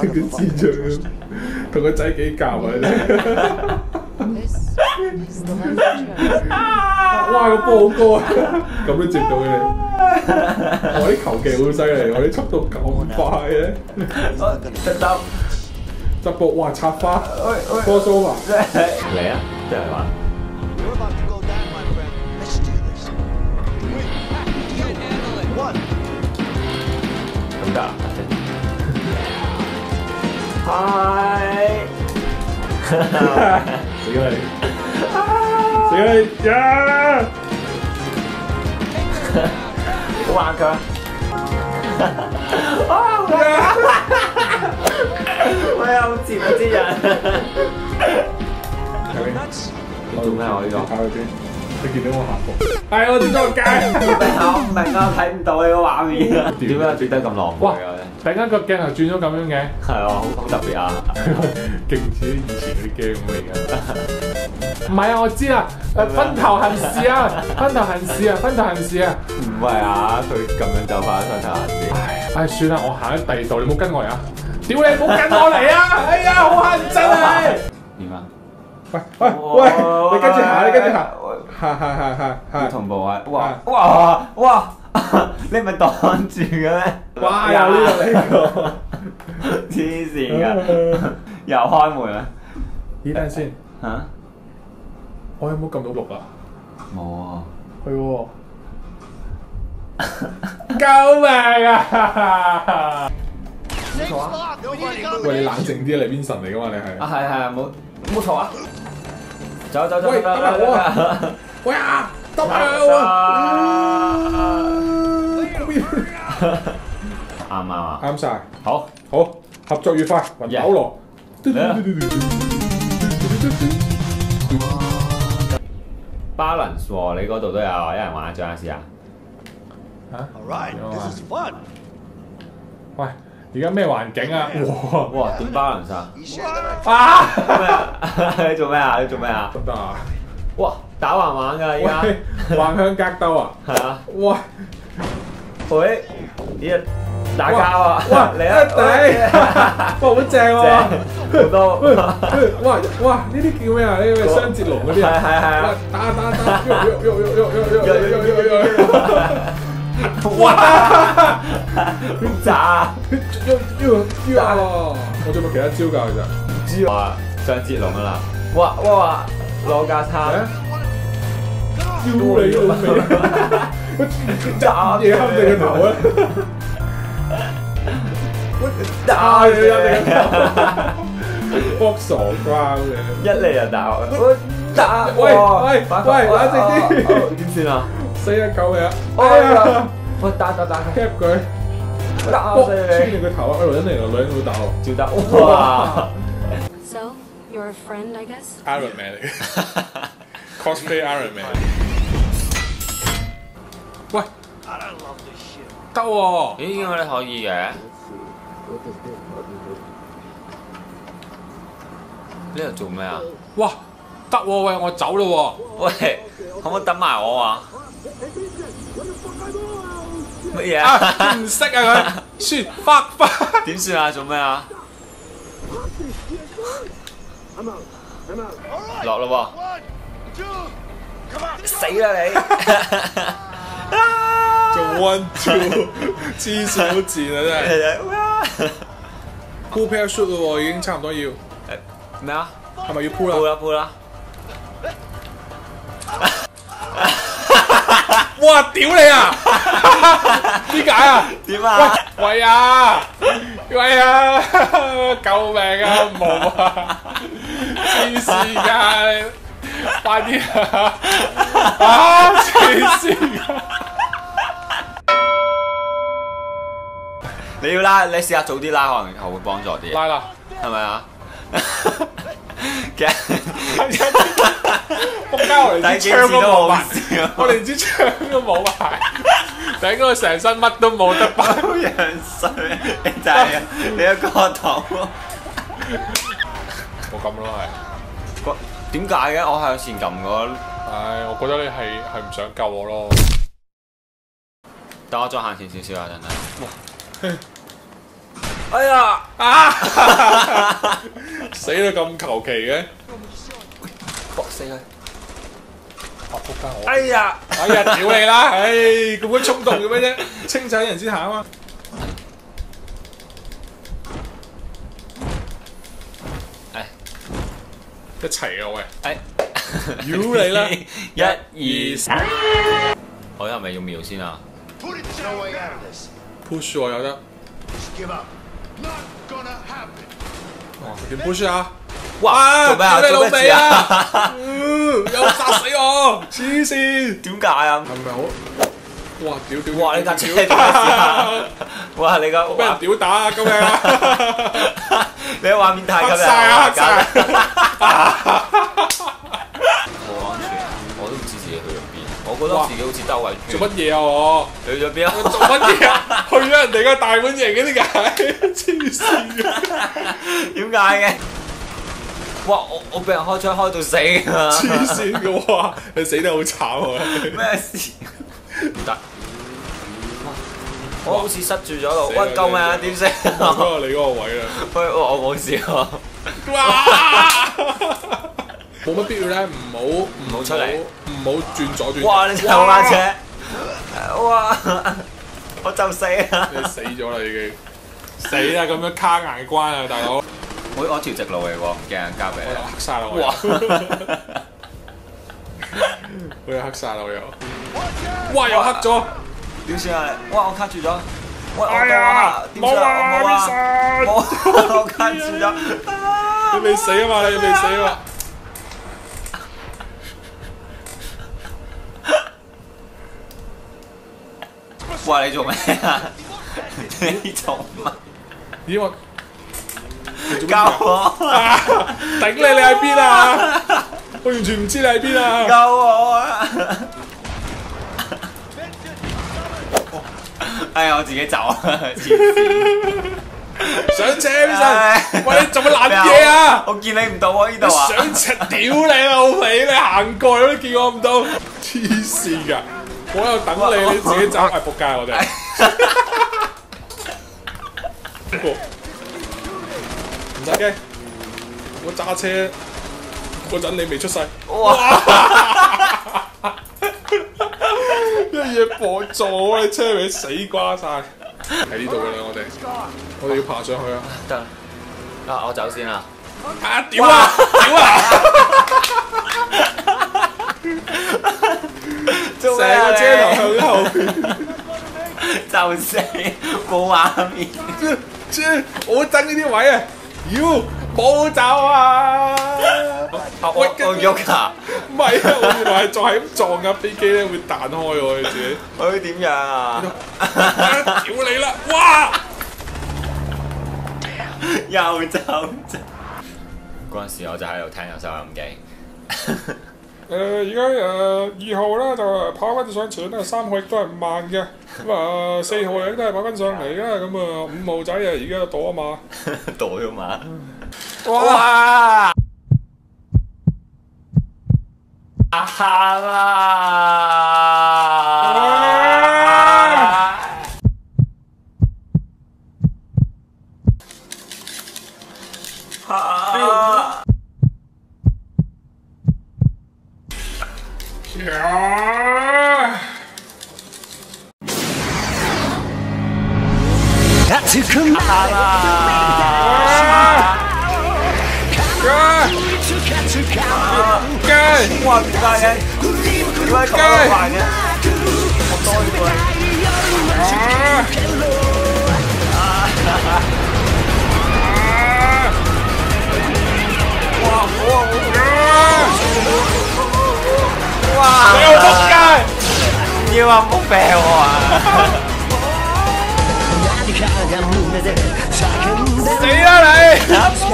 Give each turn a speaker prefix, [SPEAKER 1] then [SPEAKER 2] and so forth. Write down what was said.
[SPEAKER 1] 個智障咁，同個仔幾夾啊！哇個波好高啊！咁都接到嘅你，我啲球技好犀利，我啲速度咁快嘅。執波哇插花，波蘇啊！
[SPEAKER 2] 嚟啊，即係玩。咁得啊？嗨！
[SPEAKER 1] 死你！死你呀！
[SPEAKER 2] 好玩佢。我有接嗰啲人。做咩啊？我呢個
[SPEAKER 1] 跑去邊？你見到我下步？係我跌咗個街。
[SPEAKER 2] 我唔明啊，睇唔到你個畫面啊！點解轉得咁浪費嘅？
[SPEAKER 1] 突然間個鏡頭轉咗咁樣嘅。
[SPEAKER 2] 係啊，好特別啊！
[SPEAKER 1] 勁似以前嗰啲 game 咁嚟㗎。唔係啊，我知啦，分頭行事啊，分頭行事啊，分頭行事啊。
[SPEAKER 2] 唔係啊，佢咁樣走法分頭行事。
[SPEAKER 1] 唉，算啦，我行喺第二度，你唔好跟我嚟啊！屌你，唔好跟我嚟啊！哎呀，好乞人憎啊！
[SPEAKER 2] 點啊？
[SPEAKER 1] 喂，你跟住行，你跟住行，係
[SPEAKER 2] 同步啊！哇！你咪擋住嘅咩？
[SPEAKER 1] 哇！有呢個
[SPEAKER 2] 黐線㗎，又開門啊！
[SPEAKER 1] 咦，等陣先
[SPEAKER 2] 嚇，
[SPEAKER 1] 我有冇撳到6啊？
[SPEAKER 2] 冇啊！
[SPEAKER 1] 係喎，救命啊！喂，你冷靜啲啊！你 Vincent 嚟㗎嘛？你係
[SPEAKER 2] 啊，係冇錯啊！走！
[SPEAKER 1] 喂，得埋我啊！喂啊！得埋我啊！
[SPEAKER 2] 啱啊！
[SPEAKER 1] 啱晒，
[SPEAKER 2] 好，
[SPEAKER 1] 合作愉快，雲斗羅。
[SPEAKER 2] balance 喎，你嗰度都有，一人玩一張試下。
[SPEAKER 1] 嚇？喂，而家咩環境啊？
[SPEAKER 2] 哇！點 balance 啊？
[SPEAKER 1] 啊！
[SPEAKER 2] 你做咩啊？
[SPEAKER 1] 得唔得啊？
[SPEAKER 2] 哇！打橫玩㗎，依家
[SPEAKER 1] 橫向格鬥啊！
[SPEAKER 2] 係啊！
[SPEAKER 1] 哇！
[SPEAKER 2] 喂！咦？打交啊！
[SPEAKER 1] 哇！
[SPEAKER 2] 嚟啊！
[SPEAKER 1] 哇！好正喎！
[SPEAKER 2] 好多！
[SPEAKER 1] 哇！呢啲叫咩啊？呢啲咩雙截龍嗰啲啊？
[SPEAKER 2] 係！
[SPEAKER 1] 打！哇！
[SPEAKER 2] 炸！
[SPEAKER 1] 我仲有冇其他招㗎？其實
[SPEAKER 2] 哇！雙截龍啊啦！哇！攞架餐！
[SPEAKER 1] 招你老味！炸嘢冚你個頭啊！打你啊！搏傻瓜嘅，
[SPEAKER 2] 一嚟就打我！打！
[SPEAKER 1] 喂，冷靜啲！
[SPEAKER 2] 點算啊？
[SPEAKER 1] 死啊！救命啊！哎呀！
[SPEAKER 2] 我打
[SPEAKER 1] ，cap 佢，
[SPEAKER 2] 打死
[SPEAKER 1] 穿
[SPEAKER 2] 你！
[SPEAKER 1] 你個頭啊！女人嚟，女人會打我，
[SPEAKER 2] 照打！哇
[SPEAKER 3] So you're a friend, I guess.
[SPEAKER 1] Iron Man 嚟嘅 ，cosplay Iron Man。喂，得喎！
[SPEAKER 2] 咦，應該你可以嘅。呢度做咩啊？
[SPEAKER 1] 哇，得喎！喂，我走啦喎！
[SPEAKER 2] 喂，可唔可以等埋我啊？乜嘢啊？
[SPEAKER 1] 唔識啊佢，算
[SPEAKER 2] 點算啊？做咩啊？落咯喎！死啦你！
[SPEAKER 1] 做 one two， 黐線好賤啊真係。Pull pair shoot 咯喎，已經差唔多要。
[SPEAKER 2] 咩啊？
[SPEAKER 1] 係咪要 pull 啦？
[SPEAKER 2] pull 啦！
[SPEAKER 1] 哇！屌你啊！點解啊？
[SPEAKER 2] 點啊？
[SPEAKER 1] 喂啊！救命啊！冇啊！黐線㗎！快啲啊！黐線㗎！
[SPEAKER 2] 你要拉，你試下早啲拉，可能會幫助啲。
[SPEAKER 1] 拉啦！
[SPEAKER 2] 係咪啊？
[SPEAKER 1] 仆街！我連支槍都冇埋，我連支槍都冇埋，頂嗰成身乜都冇得擺，
[SPEAKER 2] 好樣衰！你就係你個個頭。
[SPEAKER 1] 我撳咯係。
[SPEAKER 2] 點解嘅？我向前撳個。
[SPEAKER 1] 唉，我覺得你係唔想救我咯。等
[SPEAKER 2] 我再行前少少啊，真係。 哎呀！
[SPEAKER 1] 死啦咁求其嘅，
[SPEAKER 2] 搏死佢！
[SPEAKER 1] 仆街我！
[SPEAKER 2] 哎呀！
[SPEAKER 1] 哎呀，屌你啦！唉，咁鬼衝動嘅咩啫？清醒人先行啊嘛！
[SPEAKER 2] 唉，
[SPEAKER 1] 一齊啊喂！
[SPEAKER 2] 哎，
[SPEAKER 1] 妖你啦！
[SPEAKER 2] 一二三，我係咪要瞄先啊
[SPEAKER 4] Put it down. No way out of this.
[SPEAKER 1] push 我有得，
[SPEAKER 4] Just give up. Not gonna happen.
[SPEAKER 1] 哇點 push 啊？
[SPEAKER 2] 哇！做咩啊？
[SPEAKER 1] 屌你老味
[SPEAKER 2] 做咩事啊？
[SPEAKER 1] 啊！又殺死我！黐線！
[SPEAKER 2] 點解啊？
[SPEAKER 1] 係咪好？哇！屌！
[SPEAKER 2] 哇！你架車做咩事啊？哇！你個
[SPEAKER 1] 俾人屌打啊！咁樣，
[SPEAKER 2] 你個畫面太
[SPEAKER 1] 黑
[SPEAKER 2] 咁樣，
[SPEAKER 1] 晒啊！黑晒！
[SPEAKER 2] 好安全，我都唔知自己去咗邊。我覺得自己好似兜圍圈。
[SPEAKER 1] 做乜嘢啊我？
[SPEAKER 2] 去咗邊啊？
[SPEAKER 1] 做乜嘢啊？去咗人哋嘅大本營嘅點解？黐線嘅！
[SPEAKER 2] 點解嘅？哇！我俾人開槍開到死啊！
[SPEAKER 1] 黐線嘅哇！你死得好慘啊！
[SPEAKER 2] 咩事？唔得！我好似塞住咗路，喂！救命啊！點死？
[SPEAKER 1] 嗰個你嗰個位啦！
[SPEAKER 2] 喂！我冇事啊！
[SPEAKER 1] 哇！冇乜必要咧，唔好
[SPEAKER 2] 出嚟，
[SPEAKER 1] 唔好轉左轉右。
[SPEAKER 2] 哇！你踩我架車！哇！我就死啊！
[SPEAKER 1] 你死咗啦已經，死啦咁樣卡硬關啊大佬！
[SPEAKER 2] 我條直路嚟喎，唔驚交俾
[SPEAKER 1] 我又黑晒啦我又，我又黑晒啦我又，哇又黑咗！
[SPEAKER 2] 點算啊？哇！我卡住咗！喂！我
[SPEAKER 1] 哎
[SPEAKER 2] 到啊！
[SPEAKER 1] 呀，
[SPEAKER 2] 點算啊？冇啊！冇！我卡住咗！
[SPEAKER 1] 你未死啊嘛？你未死啊嘛？
[SPEAKER 2] 哇！你做咩啊？你做乜？
[SPEAKER 1] 咦我
[SPEAKER 2] 救我！
[SPEAKER 1] 頂你喺邊啊？我完全唔知你喺邊啊！
[SPEAKER 2] 救我啊！哎呀！我自己走啊！黐線！
[SPEAKER 1] 上車先生，喂你做乜爛嘢啊？
[SPEAKER 2] 我見你唔到喎呢度啊！
[SPEAKER 1] 上車屌你老味！你行過都見我唔到，黐線㗎！我喺度等你，你自己走，係仆街我哋。唔使驚，我揸車嗰陣你未出世。哇！一嘢破咗，你車尾死瓜晒。喺呢度㗎啦，我哋要爬上去啊！
[SPEAKER 2] 得啦，啊我走先啦！
[SPEAKER 1] 啊屌啊！屌啊！成個車頭向咗後邊，
[SPEAKER 2] 就死冇畫面。
[SPEAKER 1] 我憎呢啲位啊！妖冇走啊！
[SPEAKER 2] 我喐啊！
[SPEAKER 1] 唔係啊，我原來係仲係咁撞架飛機咧，會彈開喎你自己。
[SPEAKER 2] 佢點樣啊？
[SPEAKER 1] 屌你啦！哇！
[SPEAKER 2] 又走。嗰陣時我就喺度聽有收音機。
[SPEAKER 1] 而家2號咧就跑翻上前啦，3號亦都係唔慢嘅，咁4號亦都係跑翻上嚟啦，咁5號仔而家躲啊嘛，
[SPEAKER 2] 躲咗嘛？
[SPEAKER 1] 哇！
[SPEAKER 2] 行啊！
[SPEAKER 5] 熱くなれ
[SPEAKER 2] 哇！點解嘅？點解咁快嘅？我多咗佢。哇！哇！
[SPEAKER 1] 你又仆街！
[SPEAKER 2] 要啊！唔好病我啊！
[SPEAKER 5] 何かが胸で叫んで
[SPEAKER 1] 死啦你！